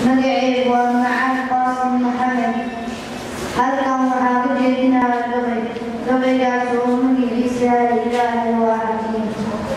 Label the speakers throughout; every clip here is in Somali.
Speaker 1: magacaygu waa Macaan Qaasim Maxamed. halkan waxaa ku jeedinaya gabaygaas oo magaciisa Ilaahay waa xakiim.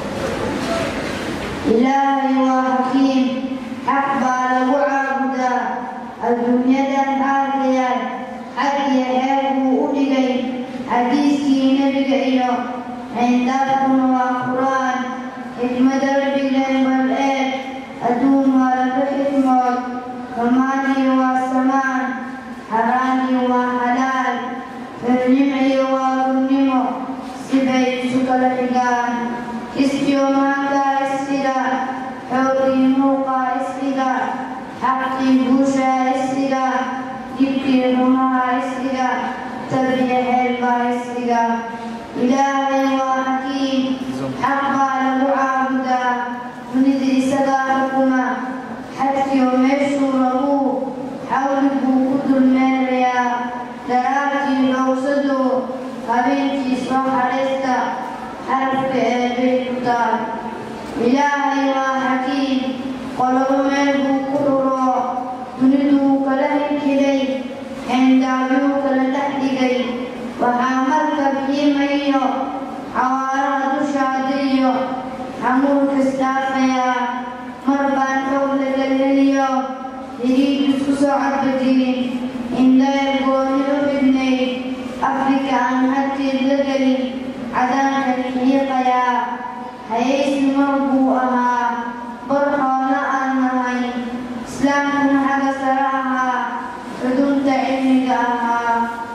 Speaker 1: Ilaahay waa xakiim, xaq baa lagu caabudaa. adduunyadan arkayaan xag iyo xeer buu u dhigay. xadiiskii nebiga iyo cindaadkuna waa qur'aan. xikmada rabbileen bal eeg, adduun waa laba xikmood. kamaaniyo waa samaan, xaraaniyo waa xalaal. xurnimo waa runnimo, sibay isu kala xigaan. kiskiyo maankaa isxiga, xoogii muuqaa isxiga. xaqii guushaa isxiga, dhibkii rumaha isxiga. tabiya xeel baa isxiga. ilaahay waa xakiim, xaq baa lagu caabudaa. dunida isagaa xukuma, xadkiyo meeshuu rabuu. xawli buu ku dulmeerayaa, daraarkii dhowrsadu. habeenkii soo xadhaysta, xarafka eebay ku taal. ilaahay waa xakiim, qolobo meel buu ku dhuro. duniduu kala hirkilay, xeendaabyuu kala dhex dhigay. waxaa markab xiimayo, xawaaraha dushaadaiyo. xamuulka isdhaafayaa, mar baan xoog la gelgeliyo. hiriib isku soo cadbajirin, indheer gooni u xidhnay. afrika aan hadkeed la gelin, cadaanka xiiqayaa. hayaysi mar buu ahaa, bar xoolo aan nahay. islaamkuna xaga sare ahaa, cudurta cilmiga ahaa.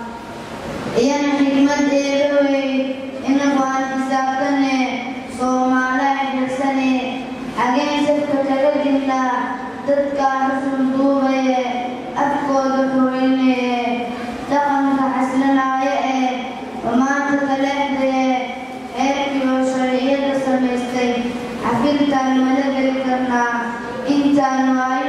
Speaker 1: iyana xikmadeeda wey, inagu aan xisaabtane. soomaalaa xirsane, xageen sadka kaga jirnaa. dadkaa xusul duubaye, afkooda furinaye. dhaqanka xaslanaaye maanta kaleexdaye. xeerkiioo sharciyada samaystay, xafiltaan mala geli karnaa. intaan waayo